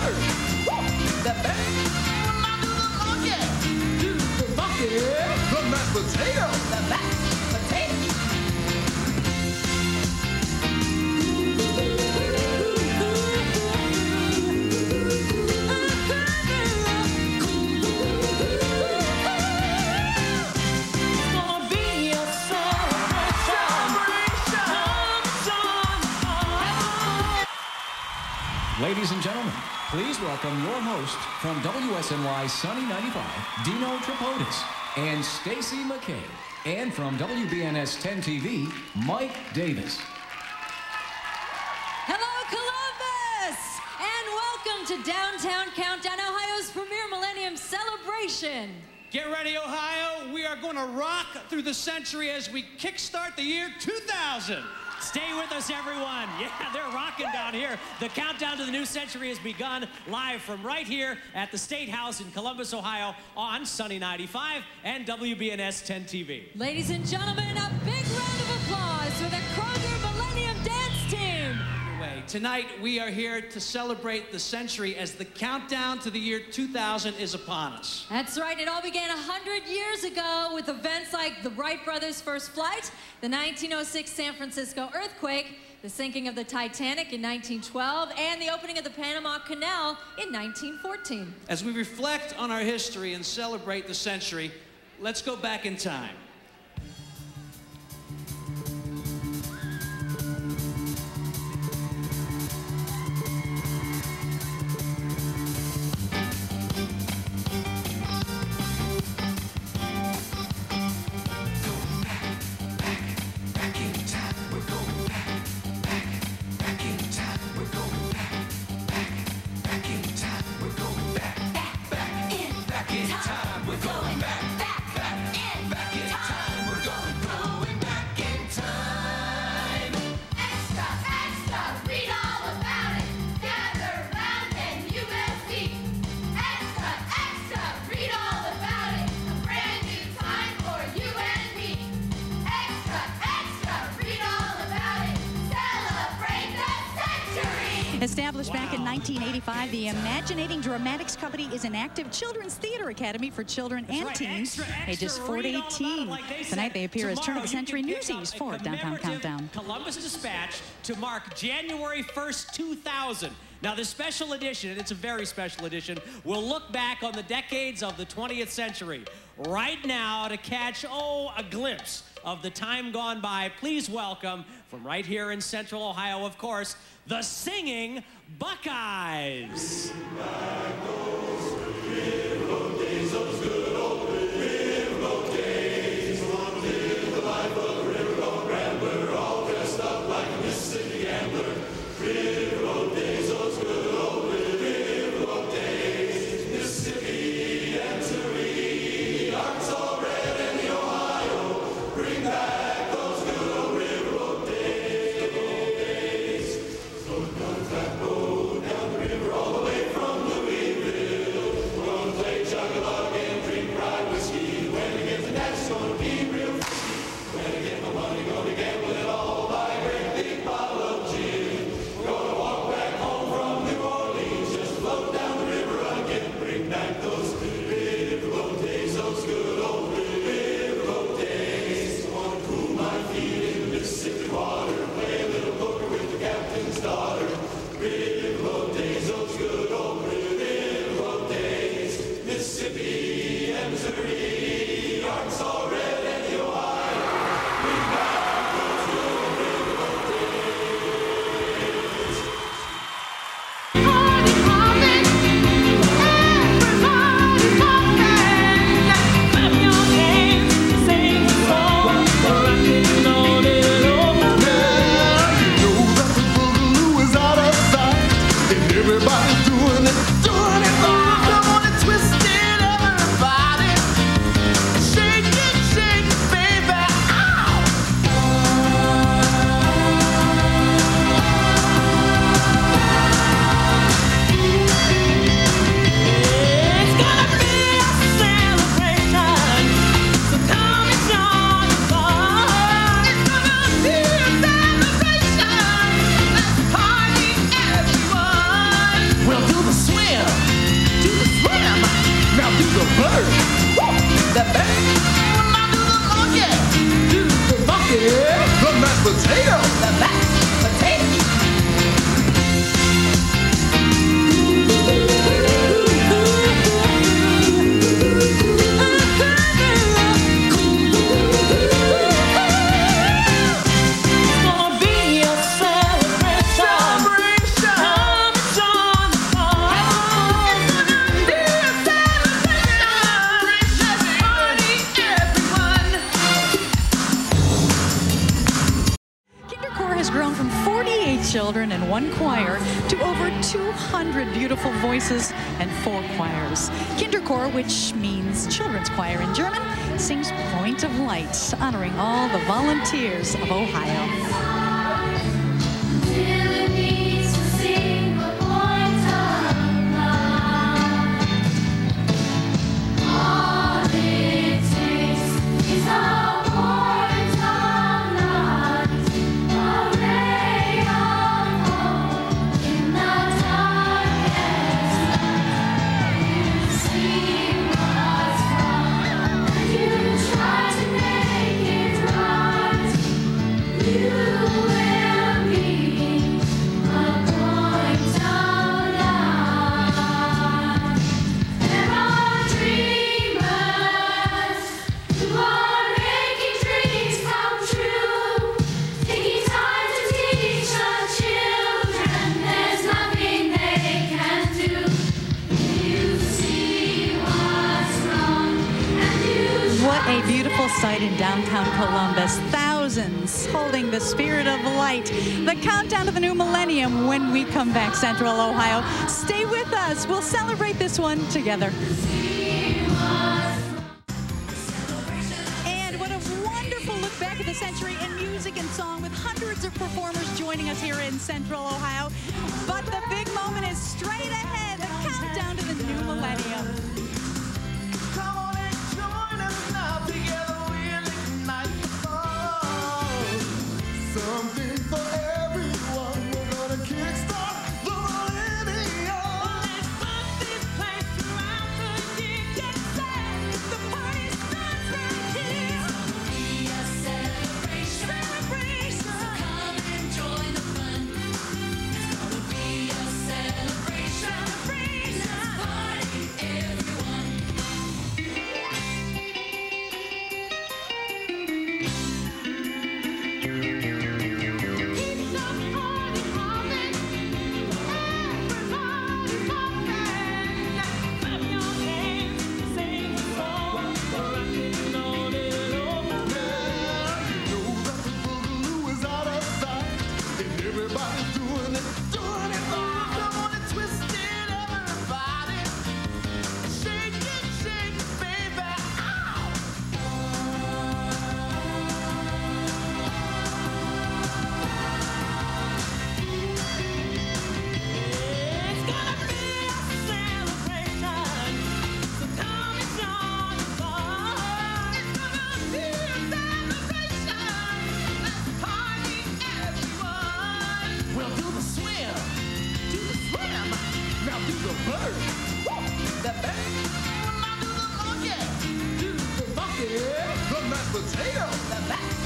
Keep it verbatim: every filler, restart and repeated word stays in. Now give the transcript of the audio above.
bird. The bird will not do the monkey. Do the monkey. The mashed potato. The mashed potato. Ladies and gentlemen, please welcome your host from W S N Y Sunny ninety-five, Dino Tripodis, and Stacy McKay, and from W B N S ten T V, Mike Davis. Hello, Columbus, and welcome to Downtown Countdown, Ohio's premier Millennium celebration. Get ready, Ohio. We are going to rock through the century as we kickstart the year two thousand. Stay with us, everyone. Yeah, they're rocking down here. The countdown to the new century has begun live from right here at the Statehouse in Columbus, Ohio on Sunny ninety-five and W B N S ten T V. Ladies and gentlemen, a big round of applause for the Kroeger Millennium Dance Team. Tonight, we are here to celebrate the century as the countdown to the year two thousand is upon us. That's right. It all began one hundred years ago with events like the Wright brothers' first flight, the nineteen oh six San Francisco earthquake, the sinking of the Titanic in nineteen twelve, and the opening of the Panama Canal in nineteen fourteen. As we reflect on our history and celebrate the century, let's go back in time. Established back in nineteen eighty-five, the Imaginating Dramatics Company is an active children's theater academy for children That's and right. teens extra, extra, ages four to eighteen. Like they Tonight they appear as Turn of the Tomorrow Century you can pick Newsies up for a Downtown commemorative Countdown. Columbus Dispatch to mark January first, two thousand. Now, this special edition, and it's a very special edition, will look back on the decades of the twentieth century. Right now, to catch, oh, a glimpse of the time gone by, please welcome, from right here in Central Ohio, of course, the Singing Buckeyes. We'll do the swing. one choir to over two hundred beautiful voices and four choirs. Kinderchor, which means children's choir in German, sings Point of Light, honoring all the volunteers of Ohio. Sight in downtown Columbus, thousands holding the spirit of light. The countdown to the new millennium when we come back, Central Ohio. Stay with us. We'll celebrate this one together. And what a wonderful look back at the century in music and song with hundreds of performers joining us here in Central Ohio. But the big moment is straight ahead, the countdown to the new millennium. Something for everyone. We're gonna kickstart the millennium. Let's put this place throughout the year. Get set, the party starts right here. It's gonna be a celebration. Celebration. So come and join the fun. It's gonna be a celebration. Celebration. Let's party, everyone. Potato, the back